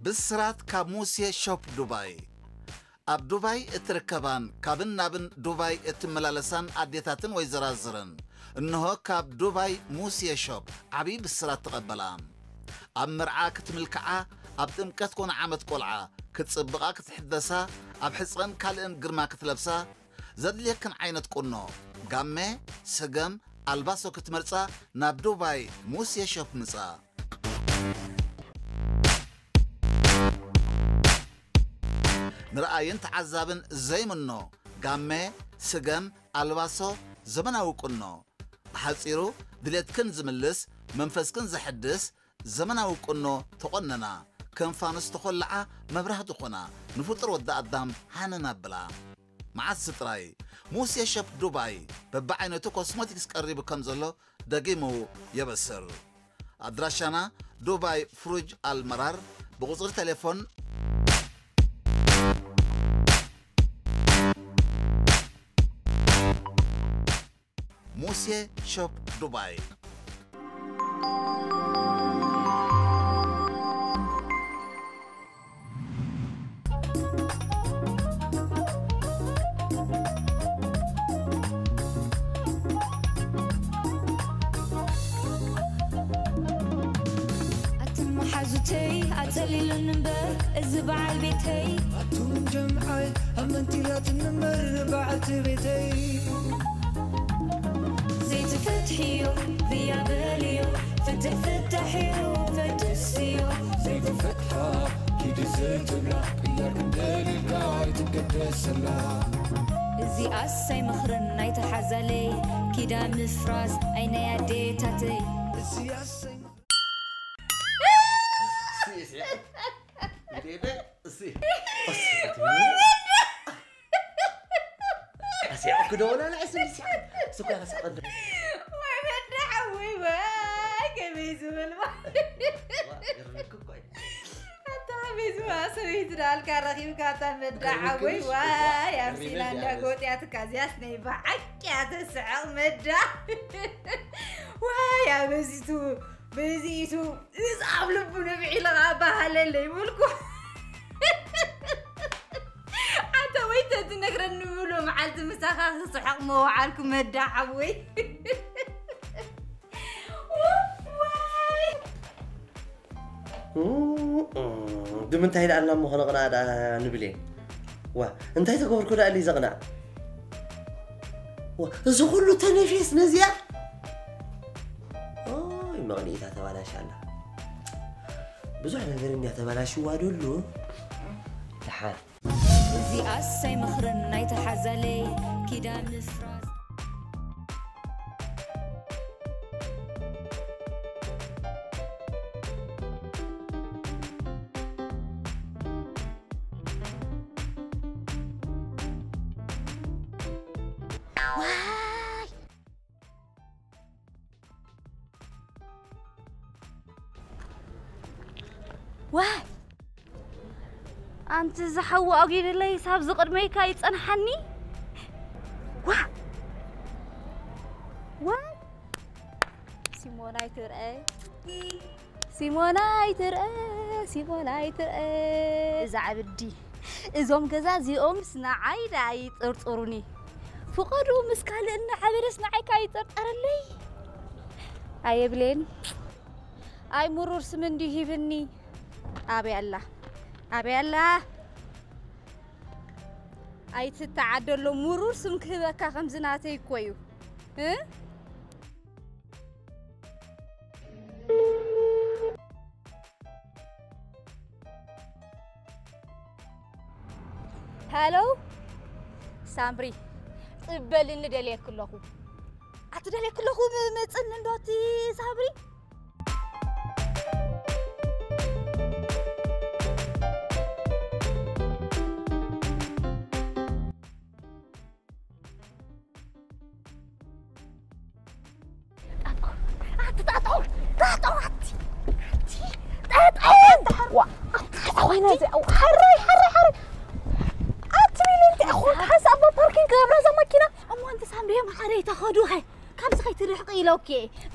بسرات كاموسيا شوب دبي اب دبي اتركبان كابن نابن دبي اتملالسان عديتاتن ويزرازرن انه كاب دبي موسيا شوب عبي بسرات تقبلان اب مرعا كتملكعا اب تمكت كون عامت قلعا كتصبقا كتحدثا اب حصقن كالن قرما كتلبسا زدليكن عينت قنو قامي سقم الباسو كتمرصا ناب دبي موسيا شوب مصا نرأيين تعذابن زي منو قامي سقم الباسو زمناو قنو حصيرو دليتكن زملس منفسكن زحدث زمناو قنو تقننا كم فانس تخلعا مبرهد قنا نفطر ودا قدام حننا بلا مع الستراي موسيا شوب دبي ببعينتو كوسموتكس قريب كنزلو دقيمو يبسر ادراشانا دبي فروج المرار بغصر تليفون موسيا شوب دبي أتلي النمبر الزبع البيتي أتوم جمعي أمنتي لا تنمر بعت بيتي زيت فتحيو ذيا باليو فتحيو فتسيو زيت فتحة كيد زيت بلاك إياك ندالي القاعد تقدس الله زي أسي مخرن نايت حزالي كيدا مفراس أين يدي تاتي زي أسي أسيعك دولا لا أسمي سكر سكر وعمل نحوي كميزو حتى ميزو سويت دال كارخيم كاتا مدعوي يا مسينا ندقوت يا تكازياسني بعك يا تسعل مدع يا بزيتو إصعب لبنا بعيلا غابها للي ملكو حتى ويتا تنقر النمولو معالت مساخة صحق موعالكم مدعوي دم انتهي لأن مو خلقنا هذا نبلي انتهي تقول كده اللي زغنا زغلو تنفيس نزيا مغنيتها تبالاش الله بزح نغير اني تبالاش وادلو لحال زي أسي مخرن نايت حزالي كيدا مفراس واي أنت زحوا أجيل لي ساب زقر ميكا يتصنحني واي سيمونايتر إذا عبدي إذا كذا أم سنعي داي ترطرني فقدوا مسكال إن حبر سنعي كاي ترطرلي أي بلين أي مرور سمندي هيفني أبي الله أي تتعدل له مرور سم كذا كخمسناتي كويو هالو سامري قبل ندلي كلكم أتدلي كلكم متصن دوتي سامري حري أتمنى أنت أخوك حسب باركينج برازا ماكينة أمو أنت سامري ما حري تاخدوها كم سخيت الرحقي لوكي نعي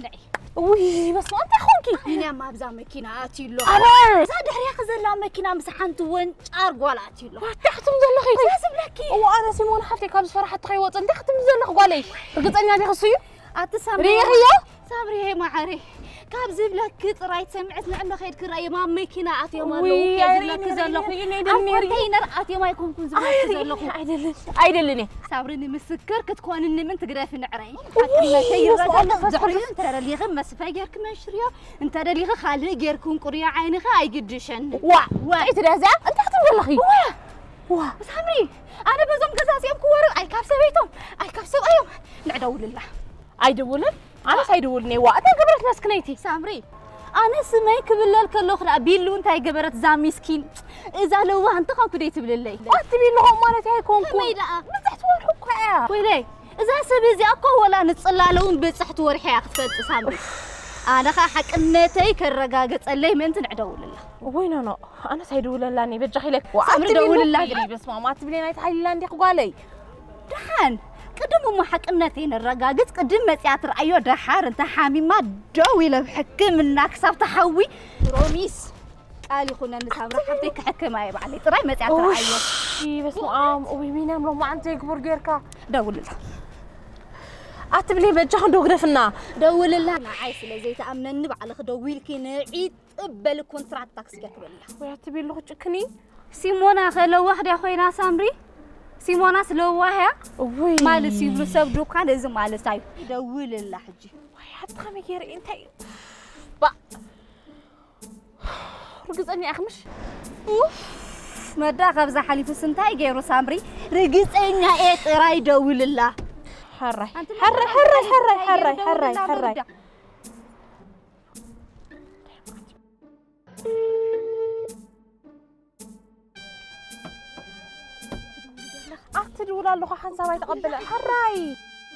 وي بس ما أنت أخونكي أنا ما بزا مكينة أتي له أنا صادح يا خزلا مكينة مسحنت وانشار قولا أتي له تحت مزلخي لازم لكي وأنا سيمون حفتي كابس فرحة تخيوط أنت تحت مزلخ قولي رقصني هذه خصية أتسامري ريحية سامري هي معري كاب زبلك طرايت سمعت نعم خير كراي ما مكينة أتي ما وي زبلك زلخي أنا أتي ما يكون كون زبلك زلخي عيدلني صابرني مسكر كتكون إني من تقرأ في نعري حكنا شيء رجال زحري أنت اللي غمس فجرك مشريا أنت اللي خالي جيركون قرية عينك هاي قديشن عيد رازع أنت تحت مزلخي وا سامري أنا بزوم قزازي أبكور أي كابسة بيتهم أي كابسة أيوم نعدول الله عيدولن أنا سايدولني وقت قبرت ناس كنيتي سامري أنا سمعك بالله كله خلا بيلو أنت هاي قبرت زام مسكين إذا لو أنت قام كديت بالله وقت بيلو هم مالتي هيكون كون ميلا مسحت ورحك ويلي إذا سبيزي أكو ولا نتصلى لون بصحت ورحي أخذت سامري أنا حق النتي كالرجاجة اللي من تنعدول الله وين أنا سايدولن لاني بجحي لك سامري دول الله بس ما تبلين هاي تحلي لاندي قالي دحان قدم ما حق النتين الرجاجة قدم مسياتر أيوة دحار أنت حامي ما دوي له حكم إنك صار تحوي روميس قال يخونا نسامر حطيك حكم أي بعلي ترى مسياتر أيوة بس مقام وبيمينا لو ما عندي كبر غيرك دول الله أتبلي بجحن دوغرفنا دول الله أنا عايز لزي تأمن نبع خدويل كنا عيد قبل كونترات تاكسي قبل ويا تبي له تكني سيمونا خلو واحد يا خوينا سامري سيمونا سلوها وي مال سيبلو سبدو كان إذا مال سايب دول الله حجي حتى خمير أنت با رقصني أخمش مدى غبزة حليف السنتاي غيرو سامري رقصني إيه راي دول الله حري حري حري حري حري حري حري أعتد ولا له حنسا ما يتقبل حراي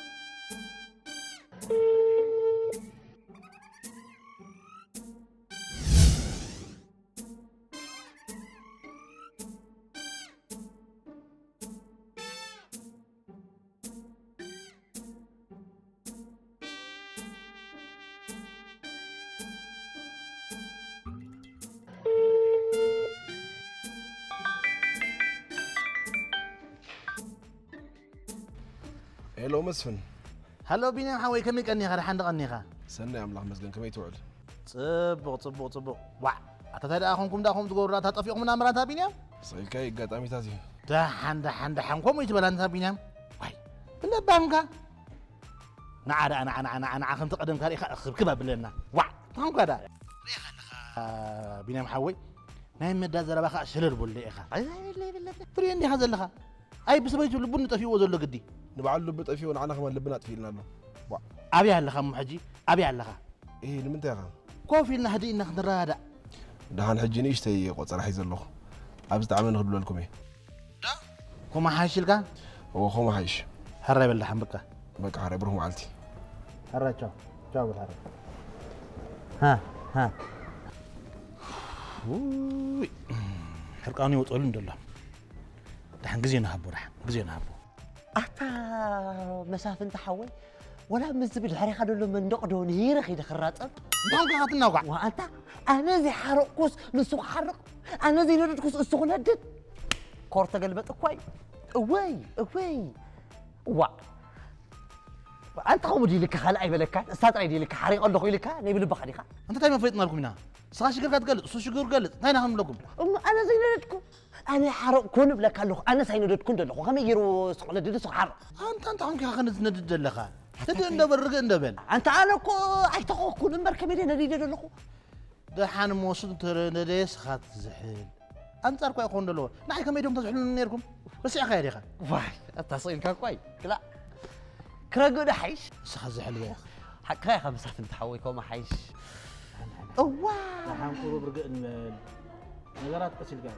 هلو مسفن هلو بينام حوي كم يقنيها رح ندقنيها سنة يا ملاح مسجن كم يتوعد صبو وا أتتهدأ أخونكم داخم تقول رات هتطفيكم من أمراتها بينام صيل كاي قات أمي تاتي دحن كم يتبلانها بينام واي بلا بانكا أنا عخم تقدم كاري خرب كبا بلنا وا فهم كذا بينام حوي نايم مدة زرا بخا شلر بولي إخا بالله بريني هذا لها أي بس بيجوا لبنا تفي وزول قدي نبعل لب تفي ونعنا كمان لبنا تفي لنا وا أبي هاللخا محجي أبي هاللخا إيه لمن تيغا كوفي لنا هدي إنك نرادا دهان حجي نيشتي قصر حيز الله أبز تعمل نخدلو لكم إيه كوما حايش لك هو خو ما حيش هرب اللحم بكا بك هرب بروح معلتي هرب جاو بالهرب ها وي حرقاني وطولن دلا دحن غزينا هبو أتا مسافة تحول ولا مزبل الحريق هذول من نقدون هيرخ يدخرات نعم كهات النوع وأنت أنا زي حرقوس نسوق حرق أنا زي نردكوس السوق ندد كورتا قلبت كوي وي وا أنت قوم دي لك خلأي بلكات استطعي دي لك حريق الله لك نبي لبخ ديك أنت تايم فايتنا لكم هنا صاحي شكر قالت سو شكر قالت هنا هم لكم أنا زي نردكو أنا حرق كون بلك الله أنا زي نردكون دلخو هم يجرو سوق ندد سوق حرق أنت هم كي خلنا ندد لك تدي ندبر ندبل أنت أنا كو أيتقو كون مركب لنا ندد دلخو دحان موصل ترى نديس خات زحل أنت أركوا يكون دلوا نحن كم يدوم تزحلون نيركم بس يا خير يا أخي واي التصوير كان كوي لا كراجو ده حيش سخ زحل يا حق خير خمسة تحوي كوم حيش أوه دحان كورو برجع نجارات كسيل قال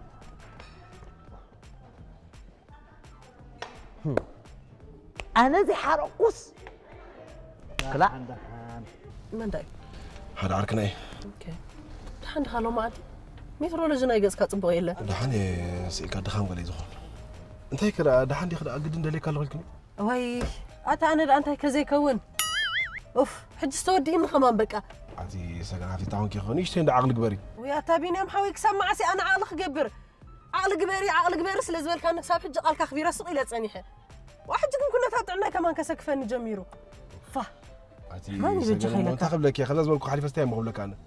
أنا زي حرقوس لا من داي هذا عركنا إيه اوكي دحن خلو معد ميترولوجي نايغس كاصبو يله دحن سيكا دخان قال يزخون أنت هيك دحن دي خد أقدم دليل كله لكني واي أتا أنا أنت هيك زي كون اوف حج استودي من خمان بقى عتي سكناتي تاون كي خوني شتي عقل كبري ويا تابيني ام حويك سمع سي انا عقل خجبر عقل كبير سلازبل كان حساب حج قالك خبيره سق الى صنيحه واحد كنا تاطعنا كمان كسكفن جميرو فا عتي ماني بجي خيلك انت قبلك يا خلاص بالكو حليفه ستايم بقول لك انا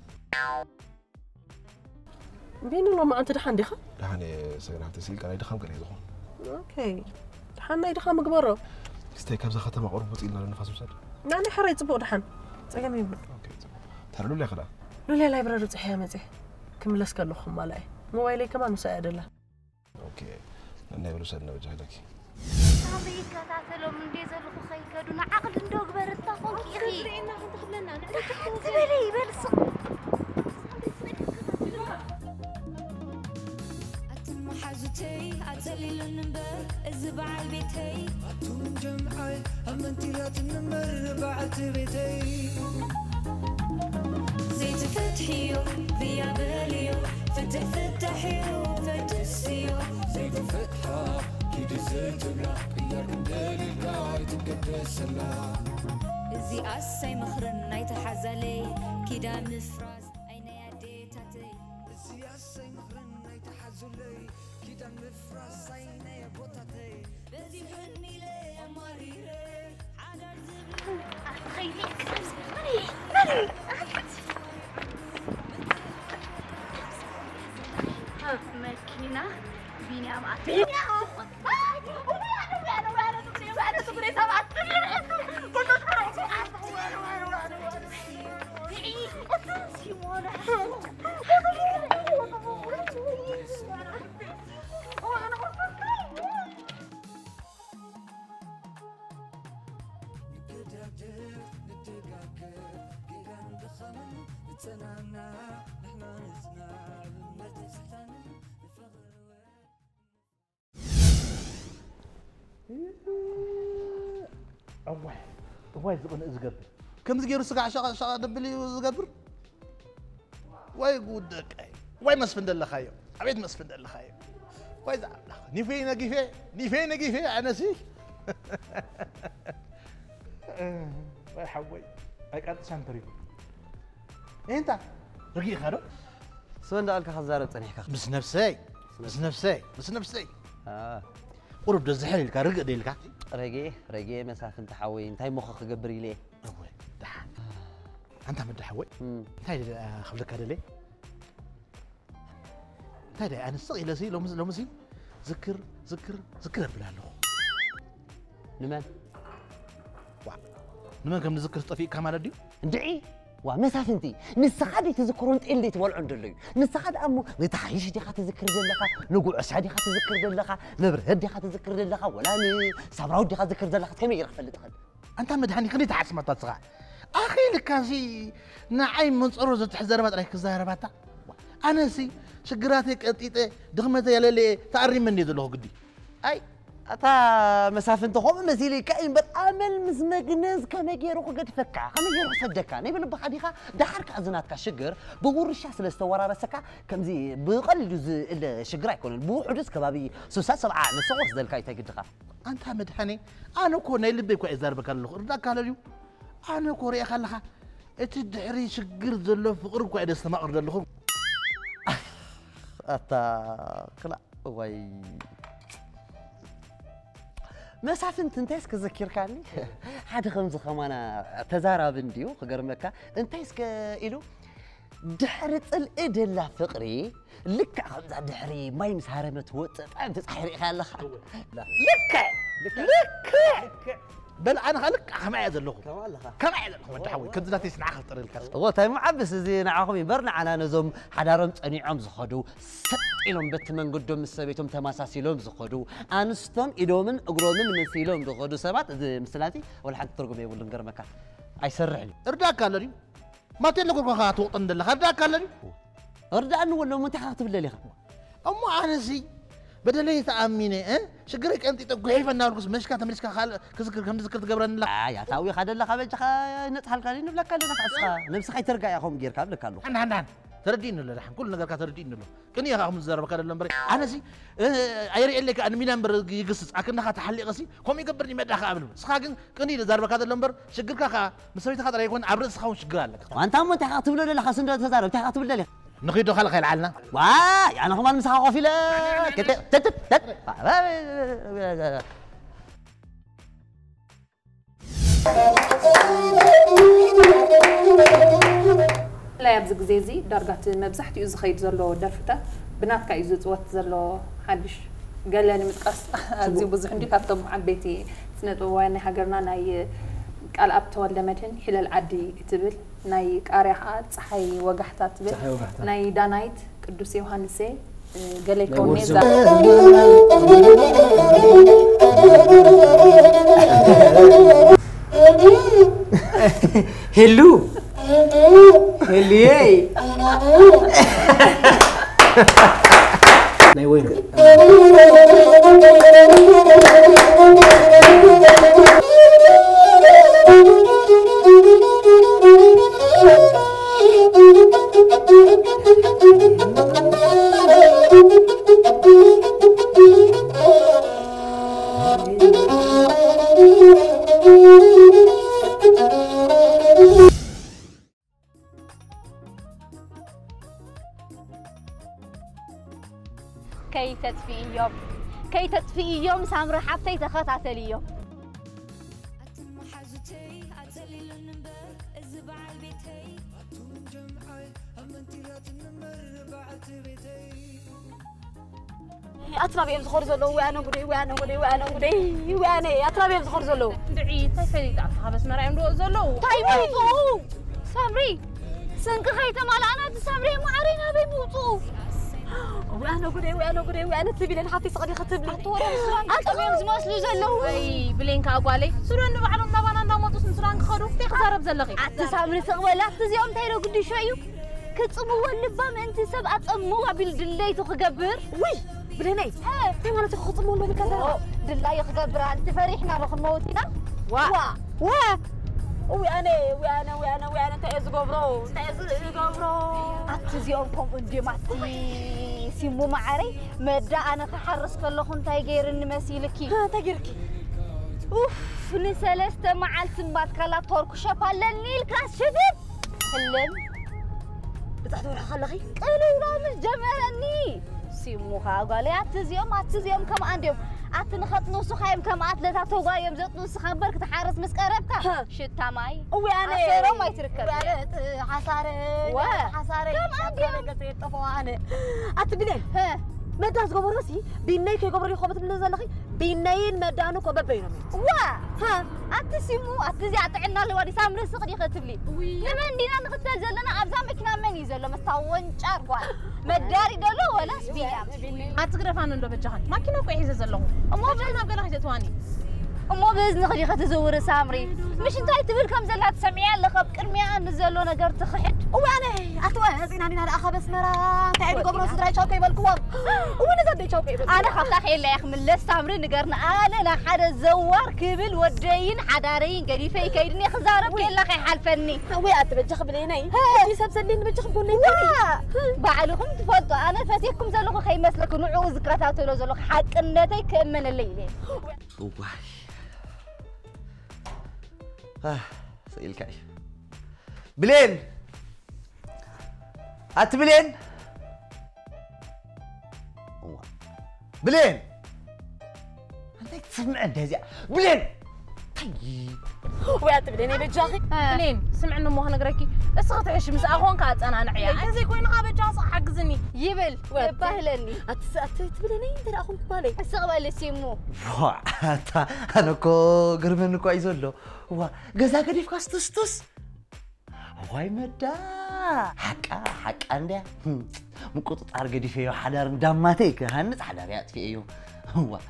بيني لما انت دحان ديخه دحاني سكناتي سيل كان يدخم كان يدخم اوكي دحان يدخم مقبره ستي كابزه ختمه قرب وصلنا لنفاس مسد ناني حري صبو دحان صقم يبل اوكي ترى له خلا لا لا يبرر صحيح مزح كملس كلخم مالاي موبايلي كمان مساعد له اوكي انا يبلو سدنا وجه لك صاحبي كتاتلو من دي زلخو خيكدونا عقل ندو غبرتا فوق يخي رينا انت خلنا تبلي يبلس حاجتي عتلي للنبر الزبع البيتي عطون جمعي همنتي لا تنمر بعت بيتي زيت فتحيو ذيا باليو فتحيو فتسيو زيت فتحة كي زيت بلا قياك ندالي القاعد تقدس الله زي أسي مخرن نايت حزالي كيدا مفراس أين يدي تاتي زي أسي مخرن نايت حزالي كيدا مفراس أين يبوتاتي بزي هني لي مريري على الزبل خيلك مالي ماكينة بيني أمعتي واي زبن ازقبر كم زغيرو سقع شقا دبلي زقبر واي قودك واي مسفن دلخايو عبيد مسفن دلخايو واي زعل ني فين انا سي واي حوي اي قد سنتري انت رقي خارو سوند قالك خزارب صنيحك بس نفسي قرب دزحل لك رقق ديلك رقي مسافه تحوي انت مخك خجبر ليه دحان انت مدحوي انت خبلك هذا ليه هذا انا استغي لسي لو مسي ذكر بلا له نمان كم نذكر طفيق كمال ديو ندعي ومسافنتي نسخادي تذكرون اللي تولعون دلي نسخاد امو نتحيش دي تذكر دلخا نقول اسعدي تذكر دلخا نبرهد تذكر دلخا ولا ني صبراو دي تذكر دلخا كم يرفل تخل انت مدحني خلي تحسم تصغى اخي لك زي نعيم من صرو زتحزربات عليك زهرباتا انا سي شجراتي قطيطه دغمته يللي تعري مني دلو قدي اي اتا مسافنتهم مسيلي كاين بالامل مزمجنز كما يجيرو قد فكع كما يجيرو صدقا نبل بخديخه دحرك ازناتك شجر بورشا سلستورا رسكا كمزي بقل جزء الشجر يكون بوحدس كبابي سوسا سبعه نصور زلكاي تقدخه انت مدحني انا كو ناي لبي كو ازربك الله ردك على انا كوريا خلها اتدحري شجر زلو فقر كو ادسما اردلهم اتا كلا وي مسافنت انتيس كذكركاني حد خمس خمانه تزارب انديو خقرمكا انتيس كإلو دحرت الإدلا فقري لك خمسة دحري ما يمس هرمت وط انت تحري خالخ لا لك بل انا خلك كما يزلخو كما يزلخو والله تحوي كنت ذاتي سنع خطر الكاس هو تاي معبس زي نعاهم يبرنا على نزوم حدارم صنيعهم زخدو سطيلهم بتمنقدهم مسبيتهم تماساسيلهم زخدو انستم ايدومن اغرومن مسيلهم زخدو سبات مسلاتي ولا حد ترغم يقول نقرمكا ايسرعني ارداك على ما تلقوا خاطو طندل ارداك على اردان ولا متحات بالليل اما انا زي بدلي تأميني شجرك أنت تقولي فنان القص مش كاتم ليش كخال كذكر كم ذكرت قبرنا لا يا تاوي خد الله خبج نتحل كاني نبلك لنا خاصة نفس خي ترجع يا أخوم جير كابل كله هن تردين له لحن كل نجار كتردين له كني يا أخو زربك هذا اللمبر أنا زي أيري لك أنا مين أمبر يقصص أكن خا تحلي قصي كم يقبرني ما دخل قبل سخاجن كني زربك هذا اللمبر شجر كخا مسوي تخاطر يكون عبر سخاون شجر لك وأنت مو تحقق له لا خاصن ده تزارب تحقق له نخيدو خلق العلنا واه يعني هم المسخة قافلة لا يبزق زيزي درجات مبزحتي إذا خيد زلوا درفته بناتك إذا توت زلوا حدش قال لي أنا متقص أزي بزح عندي كابتن عبيتي سنة وين حجرنا ناي قال أبتول لمتن حلال عدي تبل ناي قارحات صحي وقحتات تبل ناي دانايت قدوس يوحنسي قال لي كوني هلو هليي ناي وين كي تطفئي يوم سامر حبتي تخاطعتلي يوم أطلب يمزخور زلو وأنا أطلب يمزخور زلو دعي تفيدي تعرفها بس مرة يمدو زلو طيب سامري سنك خيتم على أنا سامري معرينا بيبوطو وأنا تبين حتى صغري خطب لي أطلب يمزماس لو زلو أي بلين كأقوالي سوران نبعلم نبانا ناموتوس نسران خروف تخزارب زلقي سامري سغولا تزيوم تايرو قدي شويو كتصمو اللبام أنت سبعة أمو بالدلي تخجبر وي بليني تي مالتي خصمو له بكذا دلي يخجبر أنت فريحنا رخ موتنا وا وأنا تأز قبرو أتزيونكم أندي ماتي سيمو معري مدى أنا تحرس كلهم تايجير النمسيلكي تايجيركي أوف نسلست مع السمات كلا تورك شفا للنيل كاس شديد هلن بتحضر خلقي قالوا رامز جمالني سيموها قالي أتزيوم كم عندهم أتنخط نص خايم كم أتلتا توغايم زت نص خبر كتحرس مسكربك شتا ماي وأنا عصيرو ما يتركب وأنا حصاري كم عندهم طفوانه أتبني مدرس قبرسي بيني كي قبري خبط بلزلخي بينين مدانو كببينهم أتسيمو أتزي أتعنا لوادي سامر سقدي خطبلي لمن دينا نختل زلنا أبزام مكنا من يزلو مستوون شارقوان مداري دلو ولا سبيام أتقرف عن ندو بجهان ما كنا كوي حيزة زلو أمو بجهنا بقلا حيزة تواني أمو بإذن خلي ختزور سامري مش انتاي تبل كم زلات سمعيان لخب كرميان نزلو نقر تخحد وأنا أتوه زيناني هذا أخا بس مرا تعالي قبرو سدراي شوكي بالكوار وأنا زدي شوكي أنا خفتاخ إلا يخمل لس سامري نقرنا أنا لحد الزوار كبل ودين حدارين قريفي كيدني خزارب كيلا خي حالفني ويات بجخ بليني في سبسلين بجخ بقولي بعلوكم تفضوا أنا فاتيكم زلوكم خي مسلكم نوعو ذكرتاتو لو زلوك حق النتي كمن الليلة سئل كاي بلين أنت بلين بلين أنت تسمع هذا بلين ويات بليني بجاخي بلين سمع إنه مو هنقرأكي اسقط عيش مس أخوان كات أنا نعيا أنا زي كوين غاب جاص حجزني يبل بهلني أتبليني أنت أخوك بالي استقبل سيمو أنا كو قربنا كويس ولا هو جزاك كيف كاستوس واي مدا حق عنده مقطط أرجدي فيه حدار دماتك هنت حداريات فيه هو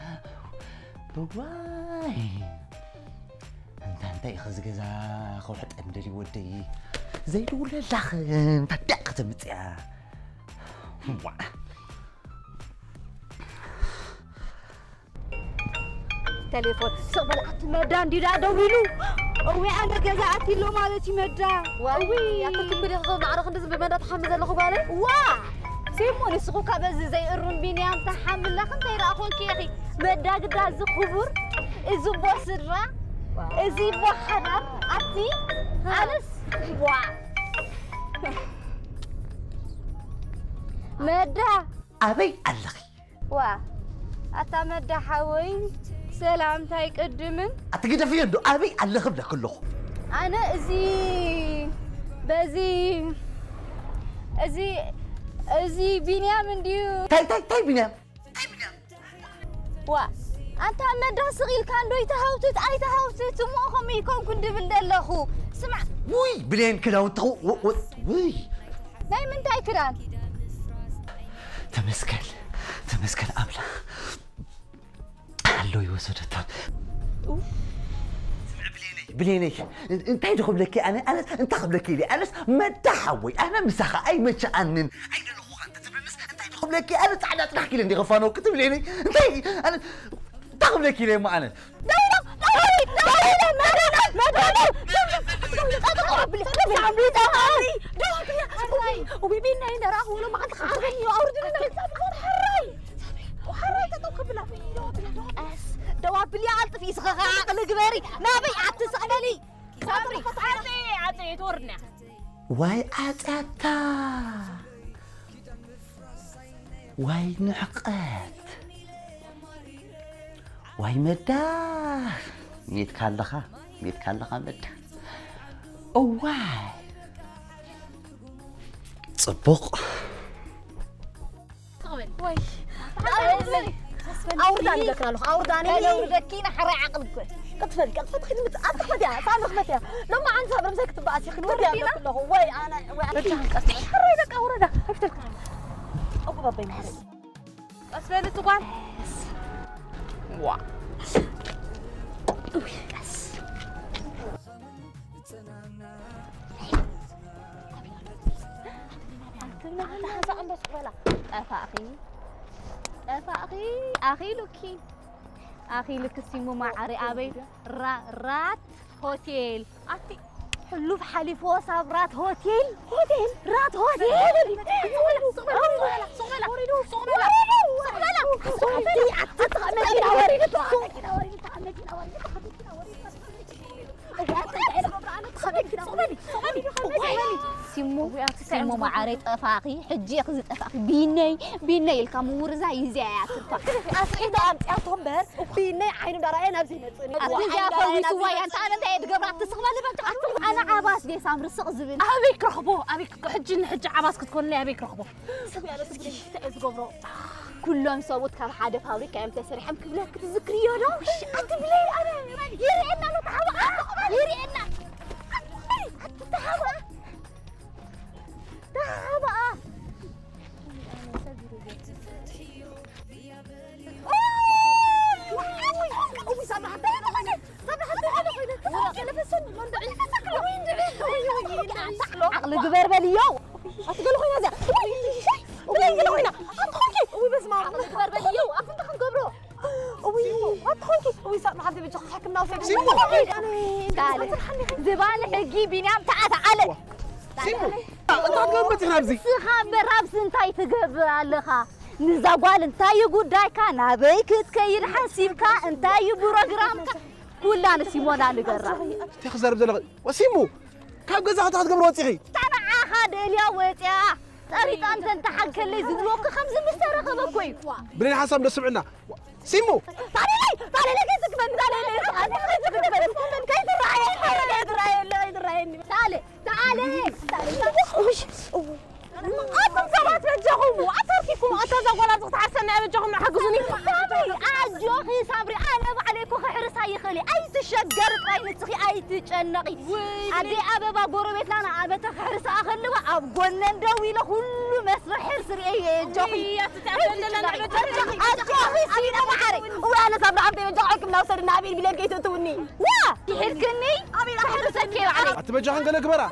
واي أنت يخز جزا خوحت أندري ودي زي دول اللخن تدق تمتع تليفون سقبل أتمدان دي دادو بيلو وي أنا جزعتي له مالتي مدا وي يا تكبري خو معرخ ندز بمدا تحمل زلخو بالي وا سيمون السقوكا بز زي الرون بينيام تحمل لك انت يراخون كيخي مدا قدا زخبر إذا بوسرة إذا بوحنا أتي أنس وا مدا أبي ألغي وا أتا مدا حوي سلام تايك قدمن أتقدر في يدو أبي ألغي بلا كله أنا أزي بنيامين ديو تاي بنيام وا أنت مدا صغير كان دوي تهاوتت مو يكون كنت بندلخو سمع وي بلين كده وانت وي ناي من تاي كران تمسكن أبلا هلو يوسدتان بليني انت يدخل لك انت قبلك لي انا ما تحوي انا مسخه اي متشانن اي الاخوه انت تبلمس انت يدخل لك انا تعال تحكي لي غفانو كتب لي انت انا تقبل لك لي ما انا وبيبينا هنا راهو لو ما عندك خاطرني واوردنا حراي تتوقف دواب لي عالت في صغا عقل كباري نابي عتسألني صبري عطي تورنا واي عتاتا واي نعقات واي مدا ميت كالخا مدا واي صبوق واي أورداني ذكر له أورداني لو ذكينا حري عقلك قطفت خدمة أطفت يا صار خدمتها لو ما عن صبر مسكت باسي خدمتي ذكر له وي أنا حري ذك أورده افتح أبو بابي محري أسفل تقال وا بس أخي لك السيمو مع عري أبي رات هوتيل أتي حلوف حليف وصاب رات هوتيل رات هوتيل سيمو معاري طفاقي حجي خزي طفاقي بيني الكامور زي ترفع أنت أنتهم بر بيني عين دراينا بزين أتجا خوي سواي أنت تقبل تسخب أنا عباس دي سامر السق زبل أبيك رخبو أبيك حج عباس كتكون لي أبيك رخبو كلهم صوت كان حدا فابريكا أم تسريح أم كبلك تذكري يا لو أنت بلي أنا يرينا نتحوى يرينا تحوى عقل جبر باليو أتقولوا هنا زين بلي هنا أتخونكي وي بس ما عقل جبر باليو أفنت خن جبرو وي أتخونكي وي سامع حد بيجي حكمنا وفيك تعال زبالة حجي بينام تعال سيمو انت تقول هنا بزي سخان برابس انتاي تقبل لها نزاقوال انتاي قدايكا نابيك تكير حسيبكا انتاي بروغرامكا كلنا سيمونا نقرا تخزر بزلغ وسيمو كاب غزا تقبل وصيخي تبع خاد اليا وصيا طريق انت حق لي زبلوك خمس مسترقبه كوي بلين حسب نسمعنا سيمو تعالي لي كيف تكمل تعالي أتزوجت بجهم أترككم أتزوجت تعسنا بجهم حجزوني أجوخي صبري أنا بعليكم حرس هاي خلي أي تشجر أي تخي أي تجنقي أدي أبا بقربت لنا أبا تحرس أخلوا أبغون ندوي له كل مسرح حرس أي جوخي أجوخي سينا بعري وأنا صبر عبدي بجوعكم لو صرنا عبير بلا كيتو توني وا يحركني أبي حرسك يا علي أتبجحن قلك برا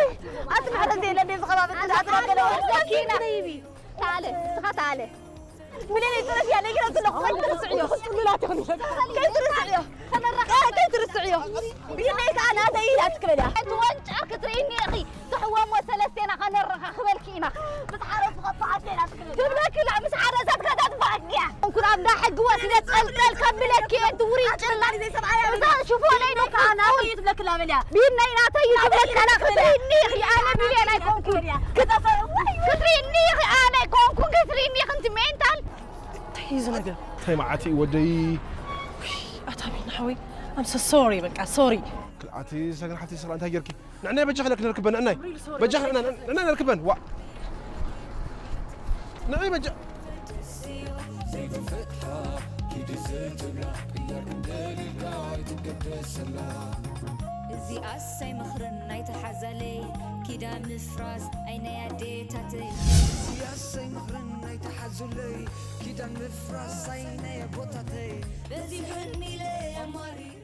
أسمع هذه اللي خلاص تعالي منين يترس يعني كده تلقى كيف ترسعيه لا تخلي كيف ترسعيه انا الرقاق كيف ترسعيه بينك انا تيلا تكبلها انت وانت كتريني اخي تحوم وثلاثين انا الرقاق خبلكينا بتحرص قطعتين تبلك لا مش حرزت كذا تفقع نكون عم حق وسيله تسلسل كملك انت وريج لا زي سبعه شوفوا علينا كان اول لك لا مليا بيني لا تيلا انا كتريني اخي انا بيني انا كونكو كتريني اخي انا كونكو كتريني انت مين تال تحيز نجا تاي معاتي ودي اتابي نحوي I'm so sorry بقى sorry كلاتي سكن حتى يصير انت هيركي نعنا بجخلك نركبن انا بجخلنا انا نركبن وا نعي بج زي أسي مخرن نايت حزلي كده مفراس أين يدي تاتي زي أسي مخرن نايت حزلي كده مفراس أين يبوتاتي بزي فرني لي يا ماري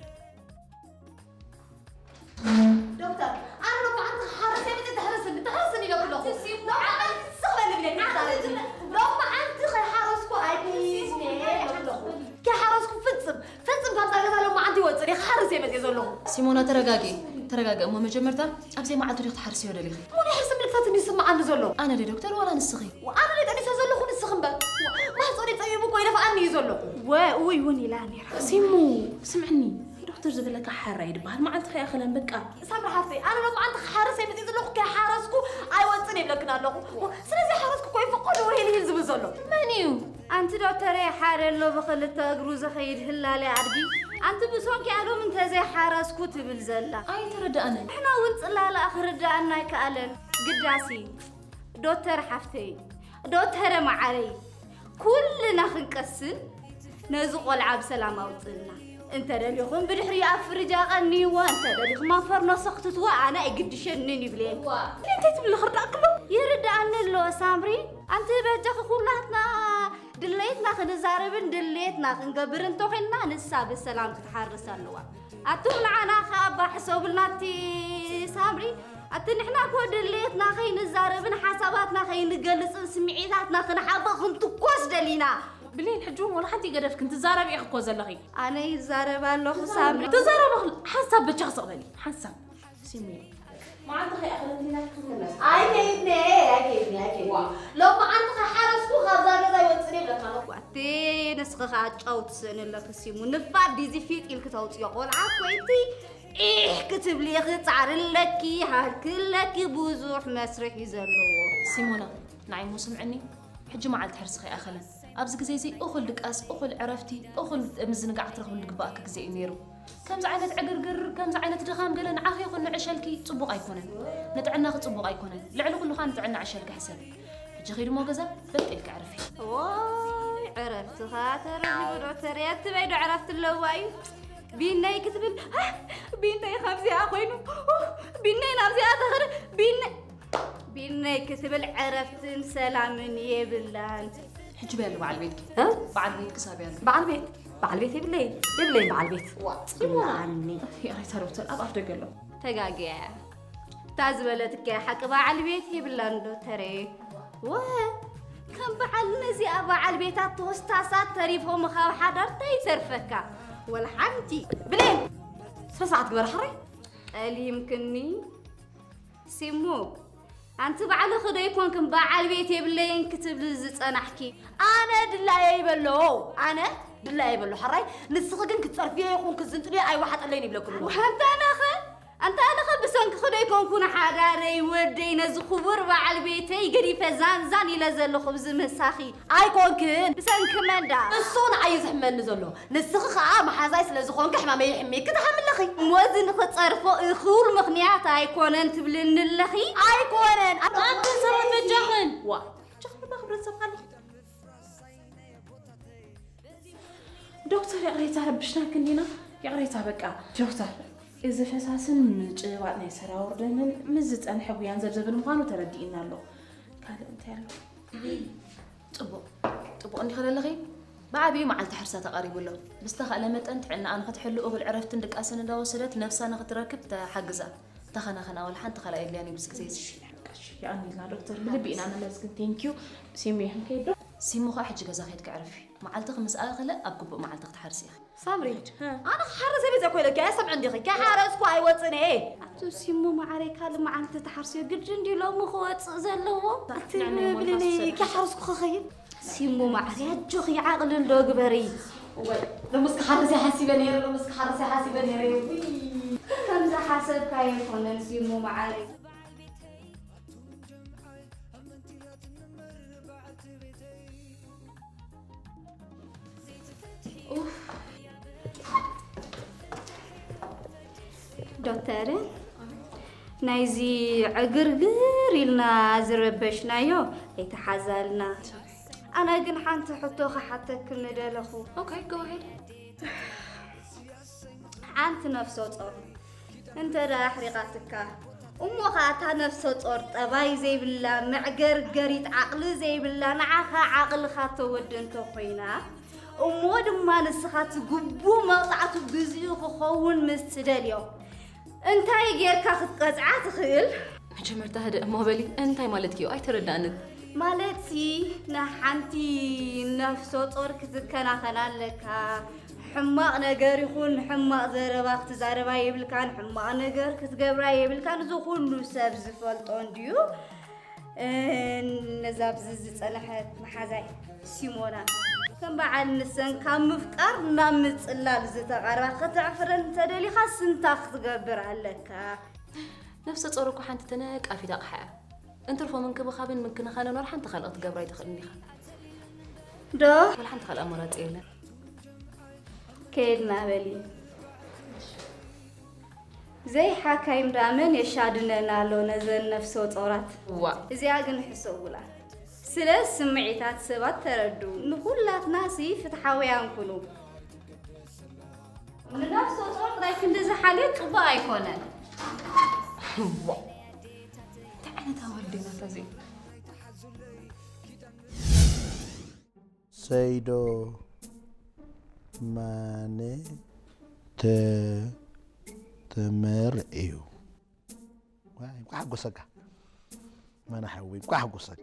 دكتور أنا لو ما عندي حارس يعني تحرسني لو كله تسيب لو عندي الصغير اللي بنعمل لو ما عندي حارسكو عادي كحارسكو فتصم كان صار لو ما عندي وصل حارس يا مزي زلو سيمونا ترقاقي أما مجمرتا أبزي ما عاد ريخ تحرسي ولا ليخي مو يحس ملكات اني سمع عنه زلو أنا لي دكتور ولا نسخي وانا اللي تاني زلو خون السخن بقى ما حصوني طيبك ويلا فاني زلو وي وني لاني سيمو سمعني دكتور زبل لك حاره يدبال ما عندك يا خلان بقى سامر حفي انا لو ما عندك حارس يمتي زلو كحارسكو اي وصني بلكنا له سلازي حارسكو كوي فقدوا وهي اللي يلزم زلو مانيو انت دكتور حار لو بخلت اغرو زخيد هلالي عدقي انت بسونك قالوا من تزي حارسكو تبل زلا اي ترى انا احنا ونصلا لا اخر دعنا يكالن قداسي دكتور حفتي دكتور معري كلنا خنقسن نزق العب سلام اوصلنا انت دليخون بدحري افرجا قني وانت دليخ ما فرنا سقطت وانا اقدشنني بلين انت تبل خرداكلو يرد عن لو سامري انت بجخ كلاتنا دليتنا خنزاربن دليتنا خنقبر انتو خينا نسا بالسلام تتحرس اللوا اتم معنا خابا حسوب لناتي سامري اتن احنا كو دليتنا خي نزاربن حساباتنا خي نقلص سمعيتاتنا خنحابا خنتكوس دلينا بلين حجوم ولا حد يقدر فيك تزارب يا اخو زلخي انا يزارب الله سامري تزارب حسب بشخص قبلي حسب سيمي ما عندك يا اخي انت هناك اكيد لو ما عندك حارسكو خبزه زي وتصري لك انا وقتي نسخه عاوت سن لك سيمو نفع ديزي فيك الك توصي قول عاكويتي ايه كتب لي اخي تعر لك هاكل لك بوزوح مسرح يزلو سيمونا نعيم سمعني حجي ما عاد تحرسخي اخلا ابز كزيزي اخل دقاس اخل عرفتي اخل مزنقع ترخل دقباك كزي نيرو كم زعينت عقرقر كم زعينت دخام قال انا عاخي يكون عشلكي صبوق ايكونن نتعنا صبوق ايكونن لعلو كل خان نتعنا عشلك حسن حجي غير مو غزا بتلك عرفي واي عرفت خاطر تريت بيدو عرفت اللواي بينا يكتب بينا خمسة اخوينو بينا نفسي اخر بينا يكتب عرفت سلام يبلا انت حج بالو بعد بيتك بعد بيتك سابيان بعد بيت يبلي بعد بيت عني يا ريت هروت اب افدق له تقاقيا تازبلتك حق بعد بيت يبلا ندو تري كم بعل نزي ابع البيتات توستاسات تريفهم خاو حدر تيسرفكا والحمتي بلين ساعة قبل حري اللي يمكنني سيمو أنت بعد خدا يكون كم بعد بيتي بلين كتب لزت أنا أحكي أنا دلاي بلو أنا دلاي بلو حري نسخن كتصرف فيها يكون كزنتني أي واحد عليني بلا كل وأنت أنا بس أنك خدا يكون كنا حداري ودينا زخبر بعد بيتي قري فزان زاني لازل خبز مساخي أي كون كن بس أنك من دا الصون عايز حمل نزله نسخ ما حزايس لزخون كحما ما يحمي كده حمل لخي موزن ختصرفه إخول مخنيات أي كون أنت بلن اللخي أي كون أنت صرت بجهن وا جهن ما خبرت سبقني دكتور يا قريتها ربشنا كنينا يا قريتها بقى دكتور إذا فساسن جواتنا يسرا وردن مزت أن حبيان زبزبن مخانو تردينا له قال أنت يلا طبو أني خلي لغي بعبي مع التحرسات قريب له بس تخلمت أنت عنا أنا ختحلو أغل عرفت إنك أصلا لو وصلت نفسها أنا ختركب تحجزها تخنا والحين تخلي اللي أنا بس كزيز يعني لا دكتور بلبي أنا لازم ثانك يو سيمي هم كيدو سيمو خا حجي غزا خيد كعرفي معلتك مسألة خلا أبقى معلتك تحرسي سامري أنا حارس أبي أقول لك يا سبع عندي كحارس كواي وطني إيه أنتو سيمو معارك هذا معلت تحرسي قد جندي لو مخوات زلوا يعني بلني كحارس خخيب سيمو معارك جوخي عاقل اللوج بري لو مسك حارس حاسبني لو مسك حارس حاسبني كم حاسب كاين كون سيمو معارك دكتور نايزي عقرقر إلنا زربشنايو يتحزلنا أنا قن حانت حطوخ حتى كنا دلخو اوكي جو هيد حانت نفسه طور انت راح رقاتك أمو خاطها نفسه طور طباي زي بالله معقرقريت عقل زي بالله نعاخا عقل خاطو ودنتو خوينا أمو دما نسخات قبو موطعتو بزيو خخون مستدليو انتاي غيركا خطقصعا تخيل مجمرت هذا موبايلي انتاي مالتكيو اي تردانك مالتي نحنتي نفسو طور كتكناخنالك حماق نجار يكون حماق زربا تزاربا يبلكان حماق نجار كتقبرا يبلكان زو كله ساب زفلطون ديو نزاب زصلحت محازاي سيمونا كم بعد نسن كم مفكر نامت إلا لزتقاربا خطعفرن تدلي خاص انتاخ تقبر عليك نفس تصورك وحنت تناك أفي دقحة انت رفو منك بخابين ممكن خالن ولا حنت خلق تقبري تخلني خال ده ولا حنت خلق أمارات إيلا كيد ما بلي زي حكايم رامن يشادنا نالو نزل نفسه طورات زي أجن حسولا سلس سمعيتات سبات تردو نقولات ناسي فتحاويان كنو من نفسه طور لكن ده حالات وبا يكونن تعالى تولدنا تزي سيدو ماني تمرئيو وحقو سكا ما نحوي وحقو سكا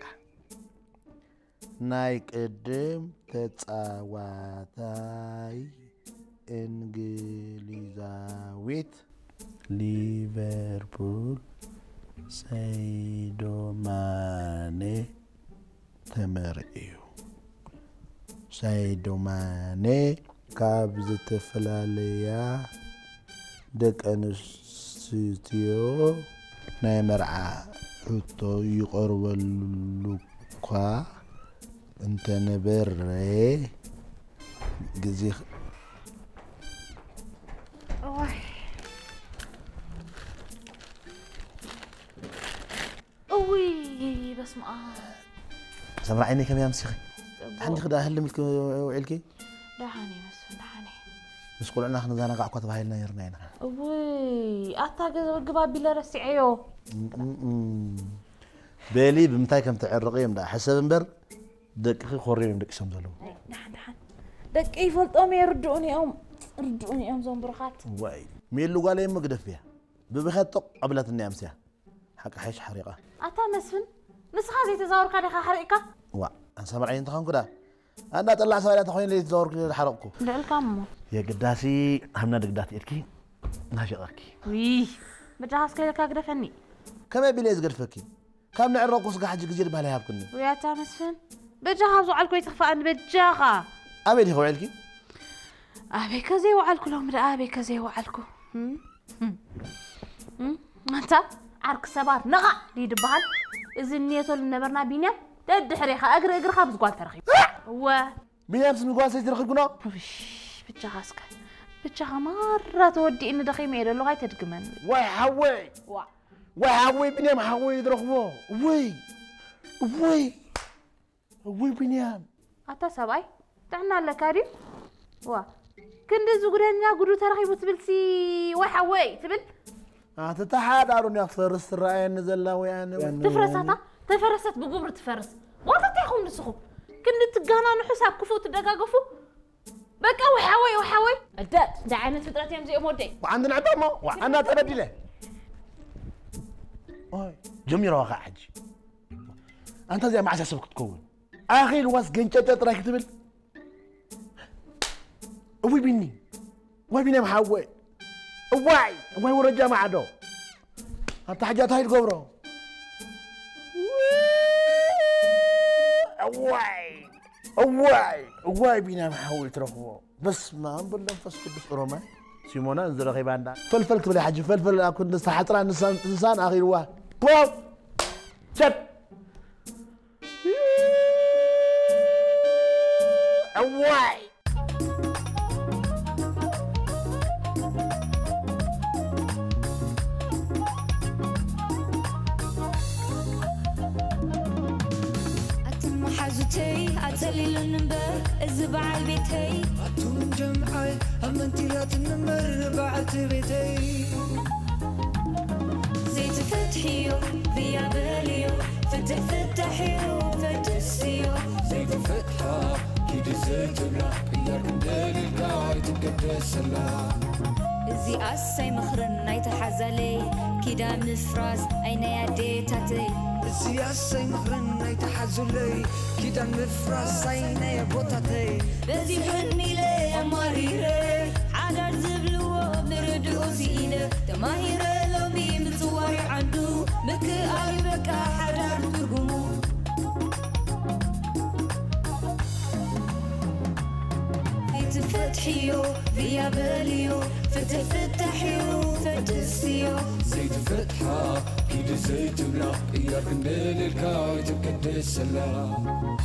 نايك قدم تتصاواتاي انجليزاويت ليفربول سيدو ماني تمرئيو سيدو ماني كابز تفلاليا دك انستيو ناي مرعى حطو يقرب اللوكا انت نبري جزي اوي بس ما سمع عيني كم يا مسيخي عندي خدا هل ملك وعيلكي دحاني بس دحاني مش قول انا خنا قاع كتب هاي لنا يرنينا اوي اتا جزا قباب بلا رسعيو بالي بمتاي كم تعرقي مدا حسب انبر دقيق خوري من دقسم زلو دحان دق يفلطوم يردوني ام زوم برخات واي ميلو قال يم قدفيا ببخط قبلت الني امسيا حق حيش حريقه اتا مسفن نسخه زي تزاور كان حريقه وا انسمع عين تخون كدا انا طلع سوالا تخوين لي تزاور حرقكو لالكم يا قداسي همنا دقدات إركي ناشقركي وي بجهاز كيلك أقدفني كم بيليز قرفكي كم نعرق وسق حاجة جزير بهالها بكني ويا تامسفن بجهاز وعلكو يتخفى أن بجاغة أبي دي خوالكي أبي كزي وعلكو لهم أبي كزي وعلكو أنت عرك سبار نغا لي دبهال إذن نيتو للنبرنا بينام تد حريخة أقر خابز قوال ترخي و بينام سمي قوال سيترخي قنا بجهازك بجها مرة تودي إن دخي مير اللغة تدقمن واي حوي واي حوي بنيام حوي يدرخبو وي بنيام أتا سباي تعنا لكاري وا كند زغرانيا غدو ترخي بتبلسي واي حوي تبل تتحادارون يا فرس الرأي نزل ويان تفرساتا تفرست بقبر تفرس وانت تاخذ نسخو كند تقانا نحساب كفو تدقاقفو بقى وحاوي الداد ده عينت فطرات يوم زي مودي وعندنا عبامة وعنا تبدي له جميل واقع حجي انت زي ما عساسك تكون أخي الواس جنشة تراك تبل وي بيني وي بيني محاوي واي ورجع ما عدو أنت حاجات هاي القبرة واي بيني محاوي ترفوه بس ما أنبل نفس كبس روما سيمونا انزل أخي باندا فلفل تبلي حاجة فلفل أكون نستحطرا إنسان أخي الواس بوم شب واي حاجتي أتلي النمبر الزبع بيتي أتون جمعي أمنتي لا تنمر بعت بيتي زيت فتحيو ذيا باليو فتحيو فتسيو زيت فتحة كيد زيت بلا إياك ندالي القاعد تقدس الله زي أسي مخرن نايت حزالي كيدا مفراز أين يدي تاتي السياسة مخرن يتحزلي كده مفرس عيني بوتاتي بزي حني لي أماريري حدر زبلو بردو زينة تماهيري لومي مزواري عندو بكي آي بكا حدر ترقمو فتحيو ذيا باليو فتحيو فتسيو زيت فتحة كيد زيت بلا إياك ندالي القاعد تقدس الله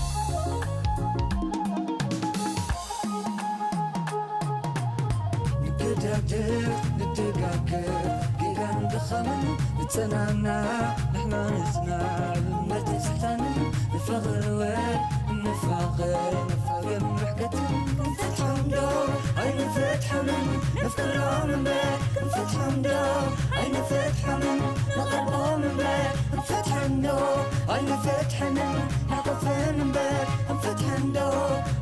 نتقاكر كيدا ندخمن نتسنانا نحنا نسنا نتسحتن نفغر وين نفغر محكتن نفتحهم دور أين فتحهم نفترهم من بيت نفتحهم دور أين فتحهم نقربهم من بيت نفتحهم دور أين فتحهم نقفهم من بيت نفتحهم دور